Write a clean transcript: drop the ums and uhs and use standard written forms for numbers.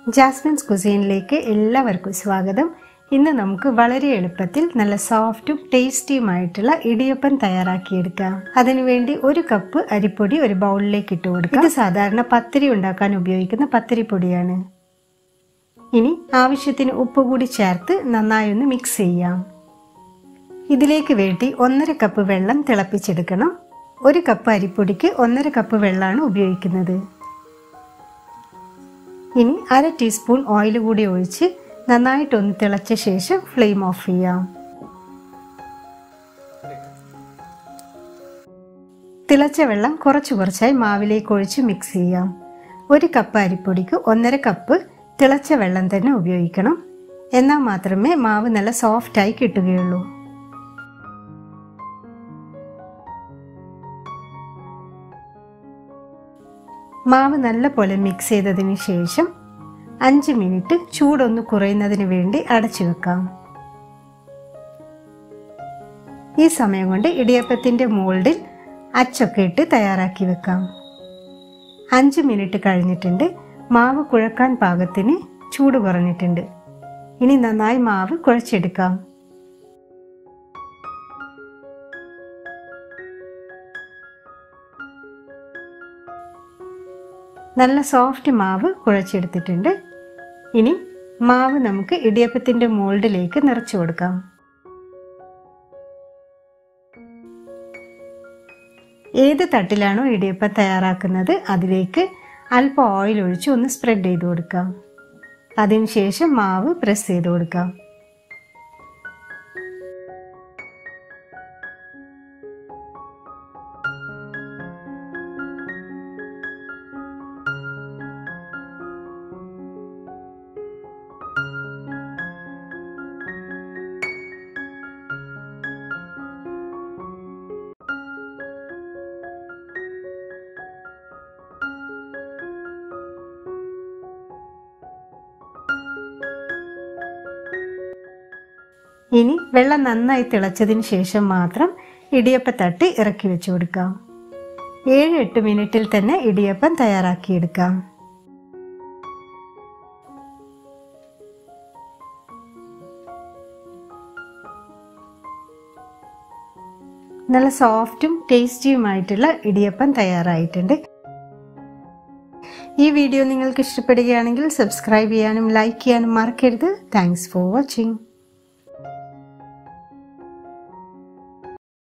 Jasmine's കുസീനിലേക്ക് എല്ലാവർക്കും സ്വാഗതം. ഇന്ന് നമുക്ക് വളരെ എളുപ്പത്തിൽ നല്ല സോഫ്റ്റും ടേസ്റ്റിയുമായിട്ടുള്ള ഇടിയപ്പം തയ്യാറാക്കിയെടുക്കാം. അതിനുവേണ്ടി 1 കപ്പ് അരിപ്പൊടി ഒരു ബൗളിലേക്ക് ഇട്ട് കൊടുക്കാം. ഇത് സാധാരണ പത്തിരി ഉണ്ടാക്കാൻ ഉപയോഗിക്കുന്ന പത്തിരിപ്പൊടിയാണ്. ഇനി ആവശ്യത്തിന് ഉപ്പ് കൂടി ചേർത്ത് നന്നായി ഒന്ന് മിക്സ് ചെയ്യാം. ഇതിലേക്ക് വേണ്ടി 1.5 കപ്പ് വെള്ളം തിളപ്പിച്ചെടുക്കണം. 1 കപ്പ് അരിപ്പൊടിക്ക് 1.5 കപ്പ് വെള്ളമാണ് ഉപയോഗിക്കുന്നത്. ഇനി 1/2 ടീസ്പൂൺ ഓയിൽ കൂടി ഒഴിച്ച് നന്നായിട്ടൊന്ന് തിളച്ച ശേഷം ഫ്ലെയിം ഓഫ് ചെയ്യാം. തിളച്ച വെള്ളം കുറച്ചായി മാവിലേക്ക് ഒഴിച്ച് മിക്സ് ചെയ്യാം. 1 കപ്പ് അരിപ്പൊടിക്ക് 1.5 കപ്പ് തിളച്ച വെള്ളം തന്നെ ഉപയോഗിക്കണം. എന്നാൽ മാത്രമേ മാവ് നല്ല സോഫ്റ്റായി കിട്ടുകയുള്ളൂ. മാവ് നല്ലപോലെ മിക്സ് ചെയ്തതിന് ശേഷം 5 മിനിറ്റ് ചൂടൊന്ന് കുറയുന്നതിന് വേണ്ടി അടച്ചു വെക്കാം. ഈ സമയം കൊണ്ട് ഇടിയപ്പത്തിൻ്റെ മോൾഡിൽ അച്ചൊക്കെ ഇട്ട് തയ്യാറാക്കി വെക്കാം. 5 മിനിറ്റ് കഴിഞ്ഞിട്ടുണ്ട്. മാവ് കുഴക്കാൻ പാകത്തിന് ചൂട് കുറഞ്ഞിട്ടുണ്ട്. ഇനി നന്നായി മാവ് കുഴച്ചെടുക്കാം. നല്ല സോഫ്റ്റ് മാവ് കുഴച്ചെടുത്തിട്ടുണ്ട്. ഇനി മാവ് നമുക്ക് ഇടിയപ്പത്തിൻ്റെ മോൾഡിലേക്ക് നിറച്ചു കൊടുക്കാം. ഏത് തട്ടിലാണോ ഇടിയപ്പം തയ്യാറാക്കുന്നത് അതിലേക്ക് അല്പം ഓയിൽ ഒഴിച്ച് ഒന്ന് സ്പ്രെഡ് ചെയ്ത് കൊടുക്കാം. അതിനുശേഷം മാവ് പ്രസ് ചെയ്ത് കൊടുക്കാം. ഇനി വെള്ളം നന്നായി തിളച്ചതിന് ശേഷം മാത്രം ഇടിയപ്പത്തട്ട് ഇറക്കി വെച്ച് കൊടുക്കാം. 7-8 മിനിറ്റിൽ തന്നെ ഇടിയപ്പം തയ്യാറാക്കിയെടുക്കാം. നല്ല സോഫ്റ്റും ടേസ്റ്റിയുമായിട്ടുള്ള ഇടിയപ്പം തയ്യാറായിട്ടുണ്ട്. ഈ വീഡിയോ നിങ്ങൾക്ക് ഇഷ്ടപ്പെടുകയാണെങ്കിൽ സബ്സ്ക്രൈബ് ചെയ്യാനും ലൈക്ക് ചെയ്യാനും മറക്കരുത്. Thanks for watching.